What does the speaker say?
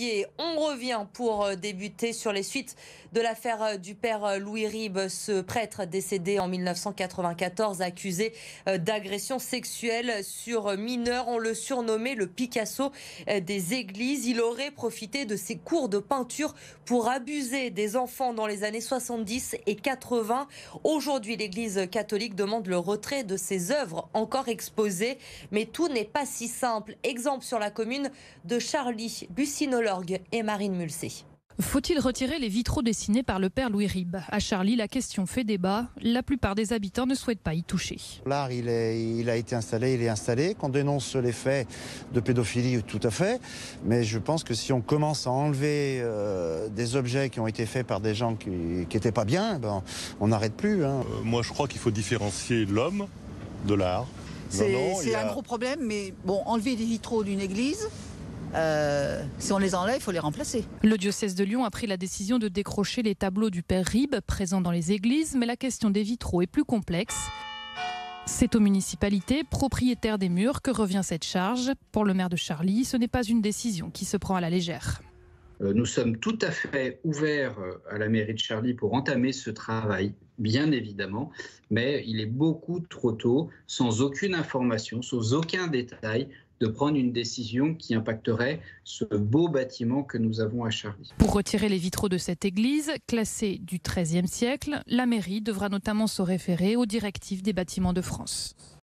dossier. On revient pour débuter sur les suites de l'affaire du père Louis Ribes, ce prêtre décédé en 1994, accusé d'agression sexuelle sur mineurs. On le surnommait le Picasso des églises. Il aurait profité de ses cours de peinture pour abuser des enfants dans les années 70 et 80. Aujourd'hui, l'Église catholique demande le retrait de ses œuvres encore exposées. Mais tout n'est pas si simple. Exemple sur la commune de Charly, buccinologue et Marine Mulsé. Faut-il retirer les vitraux dessinés par le père Louis Ribes? À Charly, la question fait débat. La plupart des habitants ne souhaitent pas y toucher. L'art, il a été installé, il est installé. Qu'on dénonce les faits de pédophilie, tout à fait. Mais je pense que si on commence à enlever des objets qui ont été faits par des gens qui n'étaient pas bien, on n'arrête plus. Moi, je crois qu'il faut différencier l'homme de l'art. C'est un gros problème, mais bon, enlever des vitraux d'une église, si on les enlève, il faut les remplacer. Le diocèse de Lyon a pris la décision de décrocher les tableaux du père Ribes présents dans les églises, mais la question des vitraux est plus complexe. C'est aux municipalités, propriétaires des murs, que revient cette charge. Pour le maire de Charly, ce n'est pas une décision qui se prend à la légère. Nous sommes tout à fait ouverts à la mairie de Charly pour entamer ce travail, bien évidemment, mais il est beaucoup trop tôt, sans aucune information, sans aucun détail, de prendre une décision qui impacterait ce beau bâtiment que nous avons à Charly. Pour retirer les vitraux de cette église, classée du XIIIe siècle, la mairie devra notamment se référer aux directives des bâtiments de France.